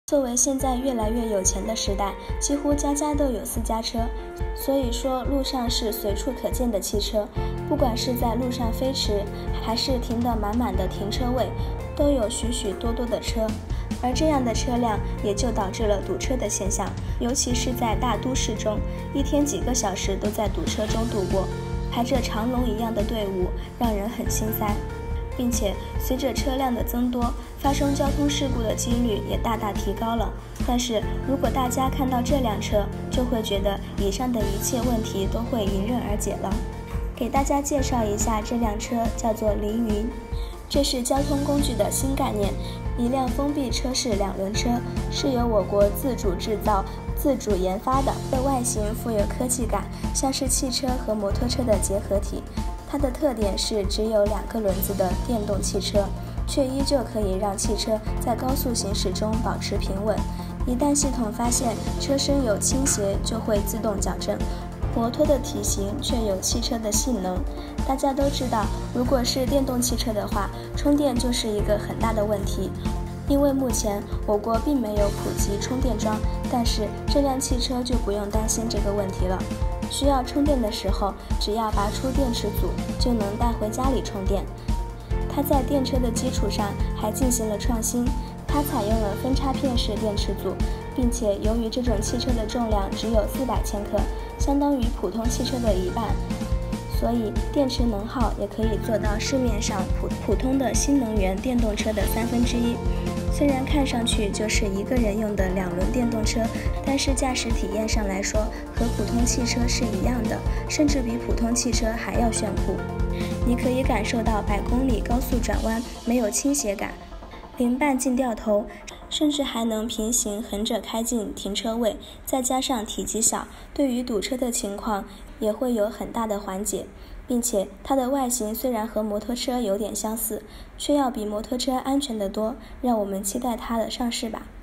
作为现在越来越有钱的时代，几乎家家都有私家车，所以说路上是随处可见的汽车，不管是在路上飞驰，还是停得满满的停车位，都有许许多多的车。而这样的车辆也就导致了堵车的现象，尤其是在大都市中，一天几个小时都在堵车中度过，排着长龙一样的队伍，让人很心塞。并且随着车辆的增多，发生交通事故的几率也大大提高了。但是如果大家看到这辆车，就会觉得以上的一切问题都会迎刃而解了。给大家介绍一下，这辆车叫做凌云，这是交通工具的新概念，一辆封闭车式两轮车，是由我国自主制造、自主研发的，外形富有科技感，像是汽车和摩托车的结合体。它的特点是只有2个轮子的电动汽车，却依旧可以让汽车在高速行驶中保持平稳。一旦系统发现车身有倾斜，就会自动矫正。摩托的体型却有汽车的性能。大家都知道，如果是电动汽车的话，充电就是一个很大的问题。因为目前我国并没有普及充电桩，但是这辆汽车就不用担心这个问题了。需要充电的时候，只要拔出电池组，就能带回家里充电。它在电车的基础上还进行了创新，它采用了分插片式电池组，并且由于这种汽车的重量只有400千克，相当于普通汽车的1半，所以电池能耗也可以做到市面上普通的新能源电动车的1/3。虽然看上去就是一个人用的2轮电动车，但是驾驶体验上来说，和普通汽车是一样的，甚至比普通汽车还要炫酷。你可以感受到100公里高速转弯没有倾斜感，零半进掉头，甚至还能平行横着开进停车位，再加上体积小，对于堵车的情况也会有很大的缓解。并且它的外形虽然和摩托车有点相似，却要比摩托车安全得多，让我们期待它的上市吧。